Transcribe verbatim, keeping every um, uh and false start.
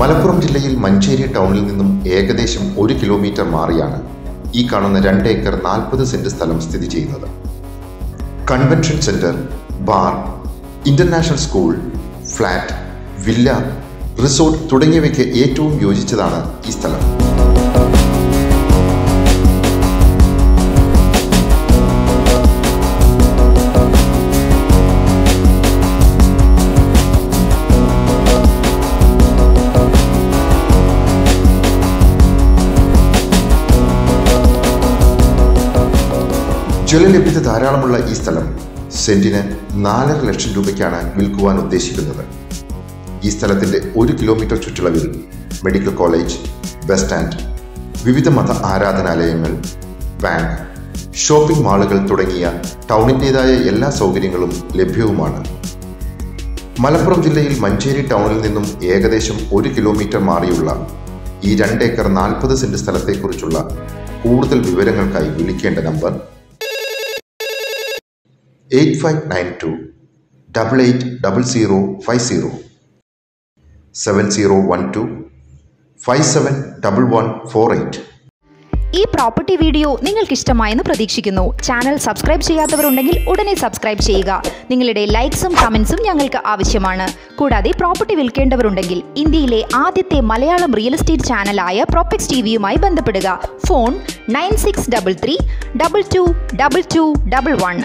മലപ്പുറം ജില്ലയിൽ മഞ്ചേരി ടൗണിൽ നിന്നും ഏകദേശം ഒരു കിലോമീറ്റർ മാറിയാണ് ഈ കാണുന്ന രണ്ട് ഏക്കർ നാൽപ്പത് സെന്റ് സ്ഥലം സ്ഥിതി ചെയ്യുന്നത്. Convention centre, bar, international school, flat, villa, resort തുടങ്ങിയവയ്ക്ക് ഏറ്റവും യോജിച്ചതാണ് ഈ സ്ഥലം. ജലലഭ്യത ധാരാളമുള്ള ഈ സ്ഥലം സെന്റിന് നാലര ലക്ഷം രൂപയ്ക്കാണ് വിൽക്കുവാൻ ഉദ്ദേശിക്കുന്നത്. ഈ സ്ഥലത്തിന്റെ ഒരു കിലോമീറ്റർ ചുറ്റളവിൽ മെഡിക്കൽ കോളേജ്, ബസ് സ്റ്റാൻഡ്, വിവിധ മത ആരാധനാലയങ്ങൾ, ബാങ്ക്, ഷോപ്പിംഗ് മാളുകൾ തുടങ്ങിയ ടൗണിൻ്റെതായ എല്ലാ സൗകര്യങ്ങളും ലഭ്യവുമാണ്. മലപ്പുറം ജില്ലയിൽ മഞ്ചേരി ടൗണിൽ നിന്നും ഏകദേശം ഒരു കിലോമീറ്റർ മാറിയുള്ള ഈ രണ്ടേക്കർ നാൽപ്പത് സെന്റ് സ്ഥലത്തെക്കുറിച്ചുള്ള കൂടുതൽ വിവരങ്ങൾക്കായി വിളിക്കേണ്ട number eight five nine two double eight double zero five zero seven zero one two five seven double one four eight. ഈ പ്രോപ്പർട്ടി വീഡിയോ നിങ്ങൾക്ക് ഇഷ്ടമായെന്ന് പ്രതീക്ഷിക്കുന്നു. ചാനൽ സബ്സ്ക്രൈബ് ചെയ്യാത്തവരുണ്ടെങ്കിൽ ഉടനെ സബ്സ്ക്രൈബ് ചെയ്യുക. നിങ്ങളുടെ ലൈക്സും കമൻസും ഞങ്ങൾക്ക് ആവശ്യമാണ്. കൂടാതെ പ്രോപ്പർട്ടി വിൽക്കേണ്ടവരുണ്ടെങ്കിൽ ഇന്ത്യയിലെ ആദ്യത്തെ മലയാളം റിയൽ എസ്റ്റേറ്റ് ചാനലായ പ്രോപെക്സ് ടി വിയുമായി ബന്ധപ്പെടുക. Phone nine six double three double two double two double one.